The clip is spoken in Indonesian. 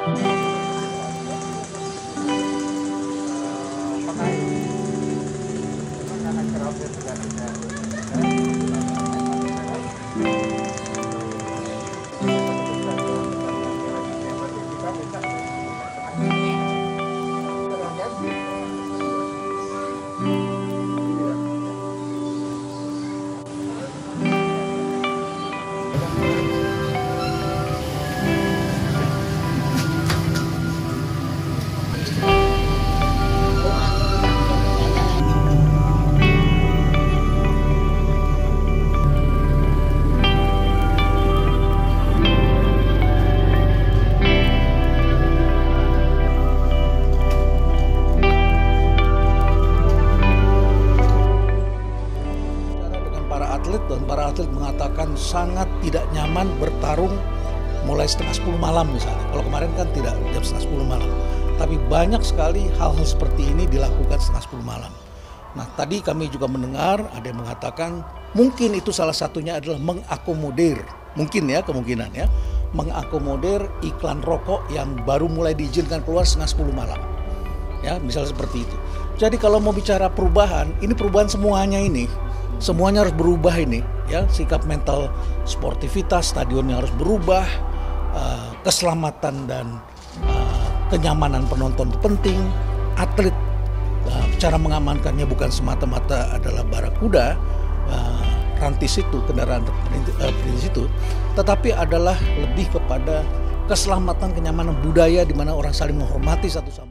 Dan para atlet mengatakan sangat tidak nyaman bertarung mulai setengah 10 malam misalnya. Kalau kemarin kan tidak jam setengah 10 malam. Tapi banyak sekali hal-hal seperti ini dilakukan setengah 10 malam. Nah tadi kami juga mendengar ada yang mengatakan mungkin itu salah satunya adalah mengakomodir. Mungkin ya kemungkinan ya. Mengakomodir iklan rokok yang baru mulai diizinkan keluar setengah 10 malam. Ya misalnya seperti itu. Jadi kalau mau bicara perubahan, ini perubahan semuanya ini. Semuanya harus berubah ini, ya sikap mental sportivitas stadionnya harus berubah, keselamatan dan kenyamanan penonton itu penting. Atlet cara mengamankannya bukan semata-mata adalah barakuda, rantis itu kendaraan perintis itu, tetapi adalah lebih kepada keselamatan kenyamanan budaya di mana orang saling menghormati satu sama lain.